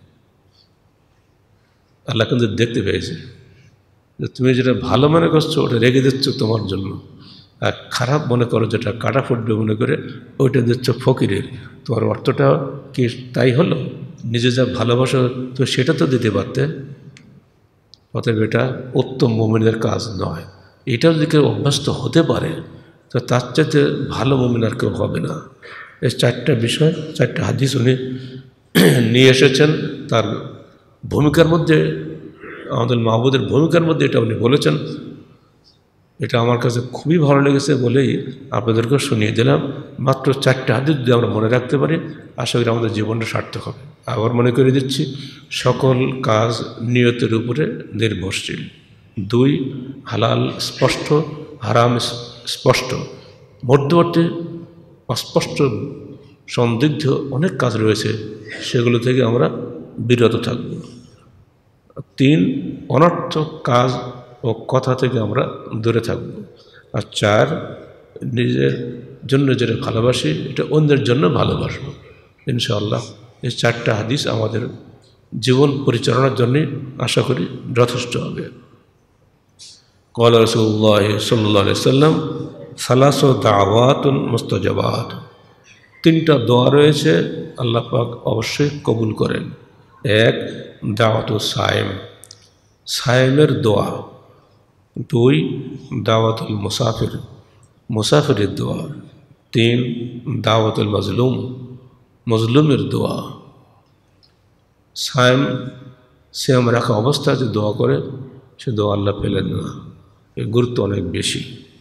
আল্লাহ কিন্তু দেখতে পেয়েছে যে তুমি যেটা ভালো মনে করছো ওটা রেখে দিচ্ছ তোমার জন্য, আর খারাপ মনে করো যেটা কাটা ফুটবে মনে করে ওইটা দিচ্ছ ফকিরের। তোমার অর্থটা কি তাই হলো? নিজে যা ভালোবাসো তো সেটা তো দিতে পারতে। অতএব এটা উত্তম মুমিনের কাজ নয়। এটা যদি কেউ অভ্যস্ত হতে পারে তো তার চাইতে ভালো মুমিন আর কেউ হবে না। এই চারটা বিষয়, চারটা হাদিস উনি নিয়ে এসেছেন। তার ভূমিকার মধ্যে, আমাদের মাহবুদের ভূমিকার মধ্যে এটা উনি বলেছেন। এটা আমার কাছে খুবই ভালো লেগেছে বলেই আপনাদেরকে শুনিয়ে দিলাম। মাত্র চারটা হাদিস যদি আমরা মনে রাখতে পারি আশা করি আমাদের জীবনটা সার্থক হবে। আবার মনে করে দিচ্ছি, সকল কাজ নিয়তের উপরে নির্ভরশীল। দুই, হালাল স্পষ্ট, হারাম স্পষ্ট। মধ্যবর্তী অস্পষ্ট সন্দিগ্ধ অনেক কাজ রয়েছে, সেগুলো থেকে আমরা বিরত থাকব। তিন, অনর্থক কাজ ও কথা থেকে আমরা দূরে থাকব। আর চার, নিজের জন্য যেটা ভালোবাসি এটা অন্যের জন্য ভালোবাসবো। ইনশাআল্লাহ এই চারটা হাদিস আমাদের জীবন পরিচালনার জন্যে আশা করি যথেষ্ট হবে। ক্বাল রাসূলুল্লাহ সাল্লাল্লাহু আলাইহি ওয়াসাল্লাম সালাসু দাওয়াতুন মুস্তাজাবাত। তিনটা দোয়া রয়েছে আল্লাহ পাক অবশ্যই কবুল করেন। এক, দাওয়াতু সায়েম, সায়েমের দোয়া। দুই, দাওয়াতুল মুসাফির, মুসাফিরের দোয়া। তিন, দাওয়াতুল মাজলুম, মজলুমের দোয়া। সায়েম সিয়াম রাখা অবস্থায় যে দোয়া করে সে দোয়া আল্লাহ পেলেন না, এর গুরুত্ব অনেক বেশি।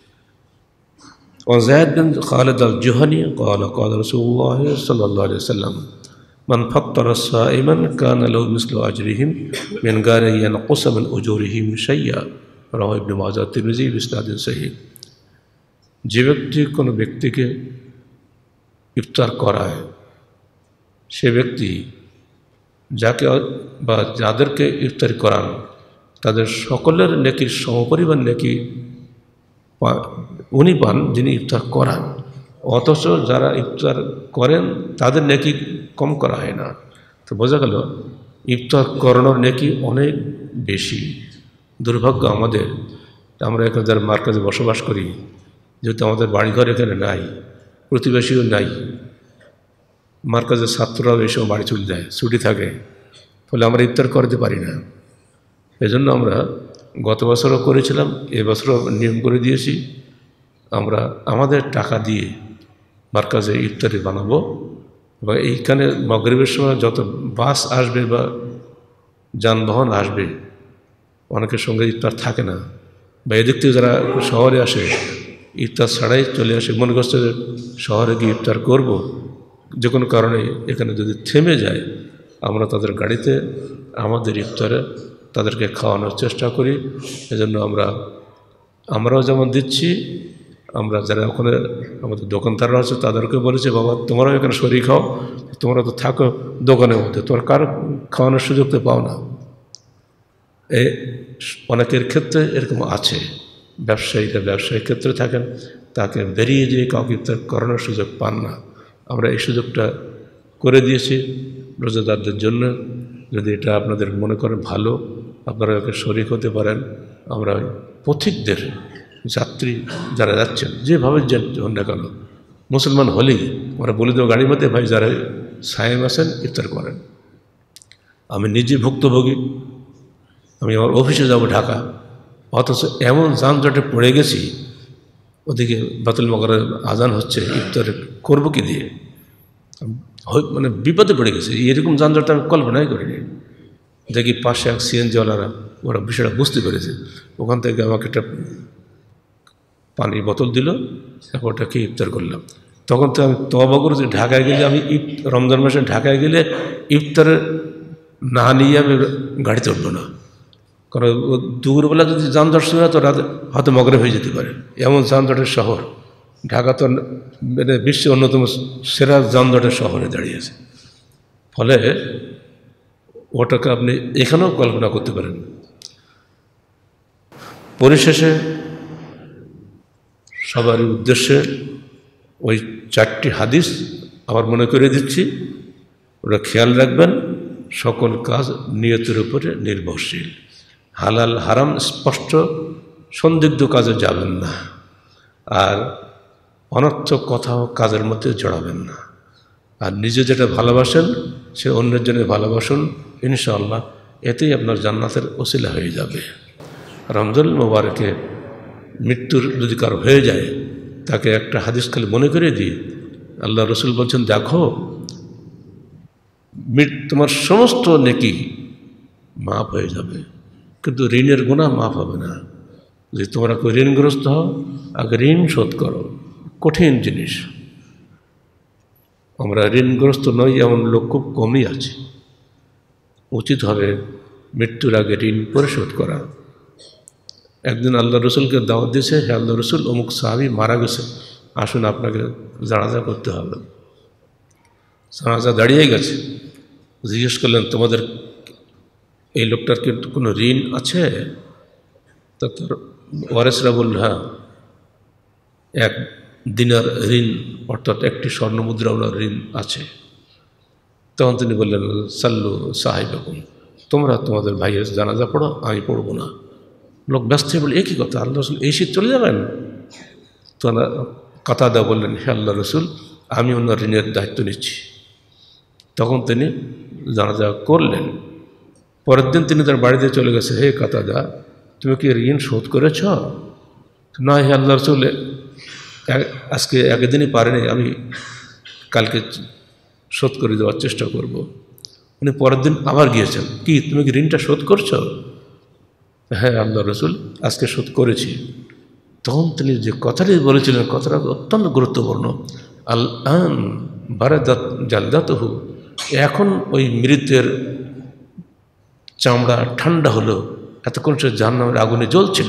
وزيد بن خالد الجهني قال قال رسول الله صلى الله عليه وسلم من فطر صائما كان له مثل أجرهم من غير أن ينقص من أجورهم شيئا رواه ابن ماجه الترمذي بإسناد صحيح। যে ব্যক্তি কোনো ব্যক্তিকে ইফতার করায় সে ব্যক্তি যাকে বা যাদেরকে ইফতার করান তাদের সকলের নেকির সমপরিমাণ নেকি উনি পান যিনি ইফতার করান, অথচ যারা ইফতার করেন তাদের নেকি কম করা হয় না। তো বোঝা গেল ইফতার করানোর নেকি অনেক বেশি। দুর্ভাগ্য আমাদের, আমরা এখানে যারা মার্কাজে বসবাস করি, যেহেতু আমাদের বাড়িঘর এখানে নাই, প্রতিবেশীও নাই, মার্কাজের ছাত্ররাও এই সময় বাড়ি চলে যায়, ছুটি থাকে, ফলে আমরা ইফতার করতে পারি না। এজন্য আমরা গত বছরও করেছিলাম, এবছরও নিয়ম করে দিয়েছি, আমরা আমাদের টাকা দিয়ে মার্কাজে ইফতারি বানাবো। বা এইখানে মাগরিবের সময় যত বাস আসবে বা যানবাহন আসবে, অনেকের সঙ্গে ইফতার থাকে না, বা এদিক থেকে যারা শহরে আসে ইফতার ছাড়াই চলে আসে, মনে করছে শহরে গিয়ে ইফতার করব, যে কোনো কারণে এখানে যদি থেমে যায়, আমরা তাদের গাড়িতে আমাদের ইফতারে তাদেরকে খাওয়ানোর চেষ্টা করি। এজন্য আমরা আমরাও যেমন দিচ্ছি, আমরা যারা ওখানে আমাদের দোকানদাররা আছে তাদেরকে বলেছি, বাবা তোমরাও এখানে শরীর খাও, তোমরা তো থাকো দোকানের মধ্যে, তোর কার খাওয়ানোর সুযোগ তো পাও না। এ অনেকের ক্ষেত্রে এরকম আছে, ব্যবসায়ীরা ব্যবসায়িক ক্ষেত্রে থাকেন, তাকে বেরিয়ে যেয়ে কাউকে ইফতার করানোর সুযোগ পান না। আমরা এই সুযোগটা করে দিয়েছি রোজাদারদের জন্য। যদি এটা আপনাদের মনে করেন ভালো, আপনারা একে শরীক হতে পারেন। আমরা পথিকদের, যাত্রী যারা যাচ্ছেন, যেভাবে হন না কেন, মুসলমান হলেই আমরা বলে দেবো গাড়ির মধ্যে, ভাই যারা সায়েম আছেন ইফতার করেন। আমি নিজে ভুক্তভোগী, আমি আমার অফিসে যাব ঢাকা, অথচ এমন যানজটে পড়ে গেছি, ওদিকে বাতুল মগরের আজান হচ্ছে, ইফতার করবো কি দিয়ে, মানে বিপদে পড়ে গেছে। এরকম যানজট আমি কল্পনাই করিনি। দেখি পাশে এক সিএনজিওয়ালারা, ওরা বিষয়টা বুঝতে পেরেছে, ওখান থেকে আমাকে একটা পানির বোতল দিল, ওটা খেয়ে ইফতার করলাম। তখন তো আমি তওবা করেছি, ঢাকায় গেলে আমি রমজান মাসে ঢাকায় গেলে ইফতারে না নিয়ে আমি গাড়িতে উঠবো না, কারণ দুপুরবেলা যদি যানজট শুরু হয় তো রাতে হয়তো মগরিব হয়ে যেতে পারে। এমন যানজটের শহর ঢাকা, তো মানে বিশ্বের অন্যতম সেরা যানজটের শহরে দাঁড়িয়েছে। ফলে ওটাকে আপনি এখানেও কল্পনা করতে পারেন। পরিশেষে সবারই উদ্দেশ্যে ওই চারটি হাদিস আবার মনে করে দিচ্ছি, ওটা খেয়াল রাখবেন। সকল কাজ নিয়তের উপরে নির্ভরশীল। হালাল হারাম স্পষ্ট, সন্দিগ্ধ কাজে যাবেন না, আর অনর্থক কথা ও কাজের মধ্যে জড়াবেন না। আর নিজে যেটা ভালোবাসেন সে অন্যের জন্য ভালোবাসুন, ইনশাআল্লাহ এতেই আপনার জান্নাতের ওসিলা হয়ে যাবে। রমজান মোবারকে মৃত্যুর যদি কারো হয়ে যায়, তাকে একটা হাদিস খালি মনে করে দিই। আল্লাহ রসুল বলছেন, দেখো তোমার সমস্ত নেকি মাফ হয়ে যাবে, কিন্তু ঋণের গুনাহ মাফ হবে না। যে তোমরা কেউ ঋণগ্রস্ত হও, আগে ঋণ শোধ করো। কঠিন জিনিস। আমরা ঋণগ্রস্ত নই এমন লোক খুব কমই আছে। উচিত হবে মৃত্যুর আগে ঋণ পরিশোধ করা। একদিন আল্লাহ রসুলকে দাওয়াত দিয়েছে, হে আল্লাহ রসুল, অমুক সাহাবী মারা গেছে, আসুন আপনাকে জানাজা করতে হবে। জানাজা দাঁড়িয়ে গেছে। জিজ্ঞেস করলেন, তোমাদের এই লোকটার কি কোনো ঋণ আছে? তা তার ওয়ারেসরা বলল, হ্যাঁ, এক দিনার ঋণ, অর্থাৎ একটি স্বর্ণমুদ্রা ওনার ঋণ আছে। তখন তিনি বললেন, সাল্লু সাহিবাকুম, তোমরা তোমাদের ভাইয়ের জানাজা পড়ো, আমি পড়বো না। লোক ব্যস্ত হয়ে বলে, এ কী কথা, আল্লাহ রসুল এই শীত চলে যাবেন? তো কাতাদা বললেন, হে আল্লাহ রসুল, আমি ওনার ঋণের দায়িত্ব নিচ্ছি। তখন তিনি জানাজা করলেন। পরের দিন তিনি তার বাড়িতে চলে গেছে। হে কাতাদা, তুমি কি ঋণ শোধ করেছ? না হে আল্লাহ রসুল, আজকে একদিনই পারেনি, আমি কালকে শোধ করে দেওয়ার চেষ্টা করব। উনি পরের দিন আবার গিয়েছেন। কি তুমি কি ঋণটা শোধ করছো? হ্যাঁ আল্লাহ রসুল, আজকে শোধ করেছি। তখন তিনি যে কথাটি বলেছিলেন, কথাটা অত্যন্ত গুরুত্বপূর্ণ। আল আন বারাদাত জালদাতহু, এখন ওই মৃতের চামড়া ঠান্ডা হলো, এতক্ষণ সে জাহান্নামের আগুনে জ্বলছিল।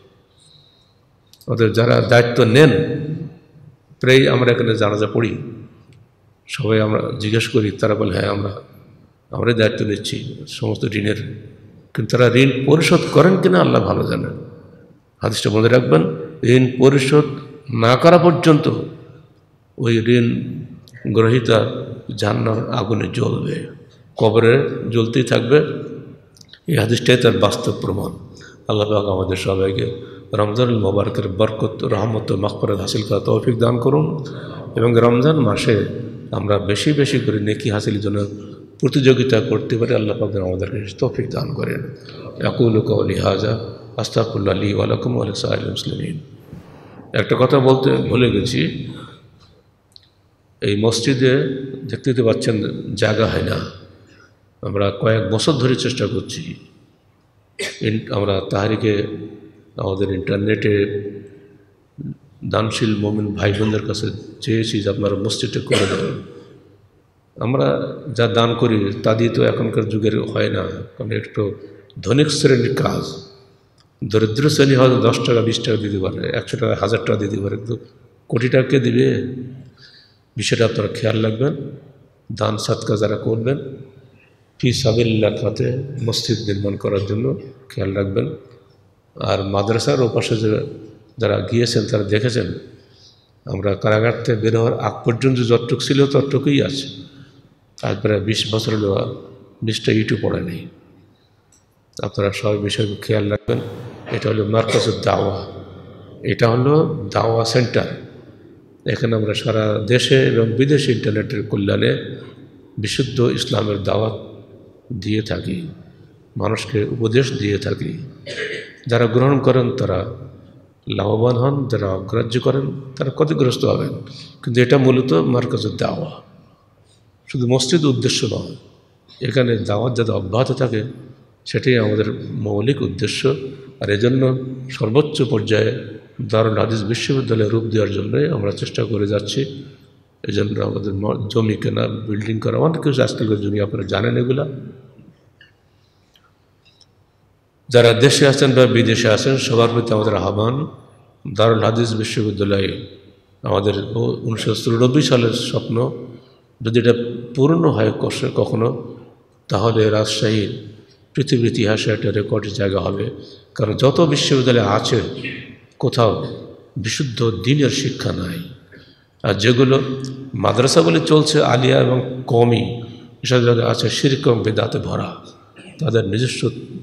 ওদের যারা দায়িত্ব নেন, প্রায় আমরা এখানে জানাজা পড়ি, সবাই আমরা জিজ্ঞেস করি, তারা বলে, হ্যাঁ আমরা আমরাই দায়িত্ব নিচ্ছি সমস্ত ঋণের। কিন্তু তারা ঋণ পরিশোধ করেন কিনা আল্লাহ ভালো জানেন। হাদিসটা মনে রাখবেন, ঋণ পরিশোধ না করা পর্যন্ত ওই ঋণ গ্রহীতা জাহান্নামের আগুনে জ্বলবে, কবরে জ্বলতেই থাকবে। এই হাদিসটাই তার বাস্তব প্রমাণ। আল্লাহ পাক আমাদের সবাইকে রমজানুল মোবারকের বরকত, রহমত ও মাগফিরাত হাসিল করা তৌফিক দান করুন। এবং রমজান মাসে আমরা বেশি বেশি করে নেকি হাসিলের জন্য প্রতিযোগিতা করতে পারি। আল্লাহ পাক আমাদেরকে তৌফিক দান করেন। আকুলু কওলি হাযা আস্তাগফিরুল্লাহ লি ওয়া লাকুম ওয়া লিসাইরিল মুসলিমিন। একটা কথা বলতে ভুলে গেছি, এই মসজিদে দেখতে পাচ্ছেন জায়গা হয় না। আমরা কয়েক বছর ধরে চেষ্টা করছি। আমরা তাহারিকে আমাদের ইন্টারনেটে দানশীল মুমিন ভাই বোনদের কাছে চেয়েছি যে আপনারা মসজিদটা করে দেন। আমরা যা দান করি তা দিয়ে তো এখনকার যুগের হয় না, কারণ একটু ধনিক শ্রেণীর কাজ। দরিদ্র শ্রেণী হয়তো দশ টাকা বিশ টাকা দিতে পারে, একশো টাকা হাজার টাকা দিতে পারে, কিন্তু কোটি টাকা কে দিবে? বিষয়টা আপনারা খেয়াল রাখবেন। দান সাদকা যারা করবেন ফি সাবিলিল্লাহ খাতে মসজিদ নির্মাণ করার জন্য খেয়াল রাখবেন। আর মাদ্রাসার ওপাশে যারা গিয়েছেন তারা দেখেছেন আমরা কারাগার থেকে বের হওয়ার আগ পর্যন্ত যতটুকু ছিল ততটুকুই আছে। আজ প্রায় বিশ বছর হলো বিশটা ইটু পড়ে নেই। আপনারা সবাই বিষয়কে খেয়াল রাখবেন। এটা হলো মার্কাজুদ দাওয়া, এটা হলো দাওয়া সেন্টার। এখানে আমরা সারা দেশে এবং বিদেশে ইন্টারনেটের কল্যাণে বিশুদ্ধ ইসলামের দাওয়াত দিয়ে থাকি, মানুষকে উপদেশ দিয়ে থাকি। যারা গ্রহণ করেন তারা লাভবান হন, যারা অগ্রাহ্য করেন তারা ক্ষতিগ্রস্ত হবেন। কিন্তু এটা মূলত মার্কাজুদ দাওয়া, শুধু মসজিদ উদ্দেশ্য নয়। এখানে দাওয়াত যাতে অব্যাহত থাকে সেটাই আমাদের মৌলিক উদ্দেশ্য। আর এজন্য সর্বোচ্চ পর্যায়ে দারুল হাদিস বিশ্ববিদ্যালয়ে রূপ দেওয়ার জন্যই আমরা চেষ্টা করে যাচ্ছি। এই জন্য আমাদের জমি কেনা, বিল্ডিং করা, অনেক কিছু আজকালকার জমি আপনারা জানেন। এগুলা যারা দেশে আছেন বা বিদেশে আছেন সবার প্রতি আমাদের আহ্বান, দারুল হাদিস বিশ্ববিদ্যালয়ে আমাদের উনিশশো চুরানব্বই সালের স্বপ্ন যদি এটা পূর্ণ হয় কখনো, তাহলে রাজশাহীর পৃথিবীর ইতিহাসে একটা রেকর্ডের জায়গা হবে। কারণ যত বিশ্ববিদ্যালয় আছে কোথাও বিশুদ্ধ দ্বীনের শিক্ষা নাই। আর যেগুলো মাদ্রাসা বলে চলছে আলিয়া এবং কওমি, এসব জায়গায় আছে শিরক এবং বিদআতে ভরা। তাদের নিজস্ব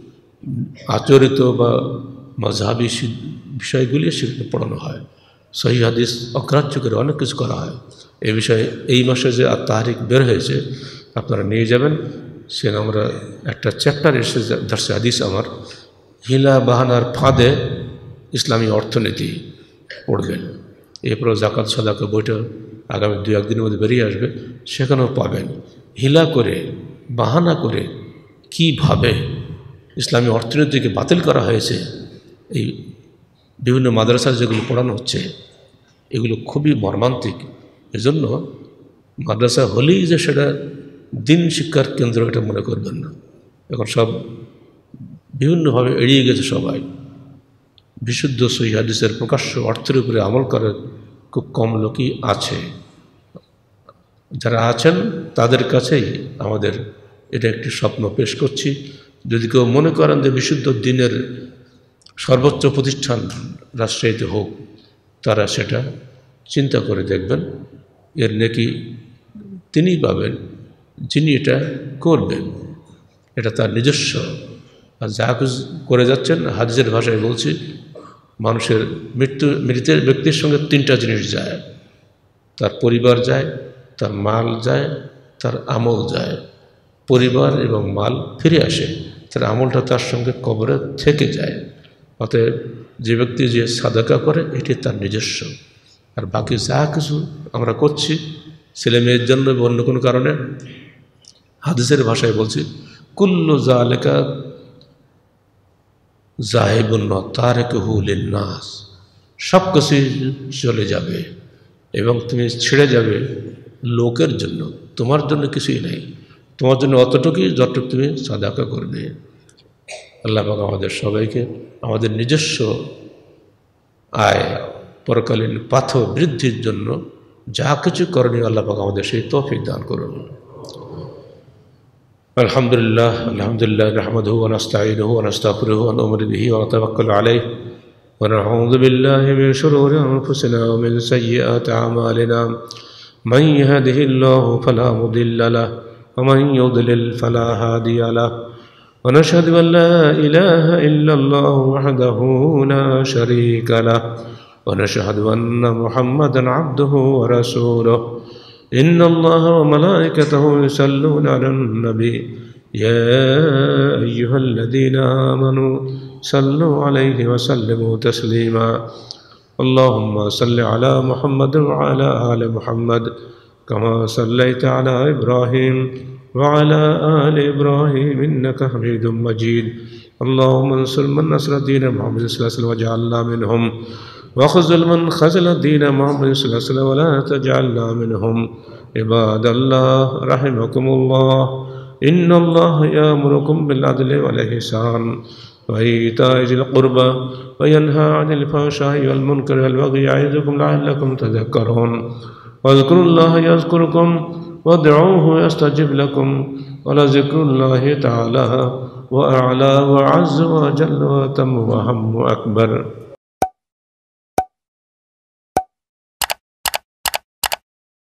আচরিত বা মাযহাবী বিষয়গুলি সেখানে পড়ানো হয়। সহিহ হাদিস অগ্রাহ্য করে অনেক কিছু করা হয়। এই বিষয়ে এই মাসে যে তাহরিক বের হয়েছে আপনারা নিয়ে যাবেন। সে আমরা একটা চ্যাপ্টার এসে দার্সে হাদিস আমার হিলা বাহানার ফাঁদে ইসলামী অর্থনীতি পড়বেন। এরপর জাকাত সাদাকা বইটা আগামী দু একদিনের মধ্যে বেরিয়ে আসবে, সেখানেও পাবেন। হিলা করে বাহানা করে কিভাবে ইসলামী অর্থনীতিকে বাতিল করা হয়েছে, এই বিভিন্ন মাদ্রাসায় যেগুলো পড়ানো হচ্ছে এগুলো খুবই মর্মান্তিক। এজন্য মাদ্রাসা হলেই যে সেটা দিন শিক্ষার কেন্দ্র এটা মনে করবেন না। এখন সব বিভিন্নভাবে এড়িয়ে গেছে সবাই। বিশুদ্ধ সহিহ হাদিসের প্রকাশ্য অর্থের উপরে আমল করার খুব কম লোকই আছে। যারা আছেন তাদের কাছেই আমাদের এটা একটি স্বপ্ন পেশ করছি। যদি কেউ মনে করেন যে বিশুদ্ধ দ্বীনের সর্বোচ্চ প্রতিষ্ঠান রাজশাহীতে হোক, তারা সেটা চিন্তা করে দেখবেন। এর নেকি তিনিই পাবেন যিনি এটা করবেন, এটা তার নিজস্ব। আর যা কিছু করে যাচ্ছেন হাদিসের ভাষায় বলছি, মানুষের মৃত্যু মৃতের ব্যক্তির সঙ্গে তিনটা জিনিস যায়, তার পরিবার যায়, তার মাল যায়, তার আমল যায়। পরিবার এবং মাল ফিরে আসে, তার আমলটা তার সঙ্গে কবরে থেকে যায়। অতএব যে ব্যক্তি যে সাদাকা করে এটি তার নিজস্ব। আর বাকি যা কিছু আমরা করছি ছেলে মেয়ের জন্য বা অন্য কোনো কারণে, হাদিসের ভাষায় বলছি কুল্লু যালিকা যাহিবুন তারিকুহু লিন্নাস, সব কিছুই চলে যাবে এবং তুমি ছেড়ে যাবে লোকের জন্য, তোমার জন্য কিছুই নেই। তোমার জন্য অতটুকুই যতটুকু তুমি সাদাকা করবে। আল্লাহ পাক আমাদের সবাইকে আমাদের নিজস্ব আয় পরকালীন পাথ বৃদ্ধির জন্য যা কিছু করণীয় আল্লাহ পাক আমাদের সেই তৌফিক দান করুন। আলহামদুলিল্লাহ আলহামদুলিল্লাহ নাহমাদুহু ওয়া নাস্তাঈনুহু ওয়া নাস্তাগফিরুহু ওয়া নু'মিনু বিহি ওয়া নাতাওয়াক্কালু আলাইহি ওয়া নাউযু বিল্লাহি মিন শুরুরি আনফুসিনা ওয়া মিন সাইয়্যাতি আ'মালিনা মান ইয়াহদিহিল্লাহু ফালা মুদিল্লা লাহু ওয়া মান ইউদ্লিল ফালা হাদিয়া লাহু ওয়া নাশহাদু আন লা ইলাহা ইল্লাল্লাহু ওয়াহদাহু লা শারীকা লাহু ونشهد أن محمدا عبده ورسوله إن الله وملائكته يصلون على النبي يا أيها الذين آمنوا صلوا عليه وسلموا تسليما اللهم صل على محمد وعلى آل محمد كما صليت على إبراهيم وعلى آل إبراهيم إنك حميد مجيد اللهم انصر من نصر دين محمد صلى الله عليه وسلم واجعلنا منهم وخذل من خذل دين محمد صلى الله عليه وسلم ولا تجعلنا منهم عباد الله رحمكم الله إن الله يأمركم بالعدل والإحسان وإيتاء ذي القربى وينهى عن الفحشاء والمنكر والبغي يعظكم لعلكم تذكرون واذكروا الله يذكركم وادعوه يستجب لكم ولذكر الله تعالى وأعلى وأعز وأجل وأتم وأهم وأكبر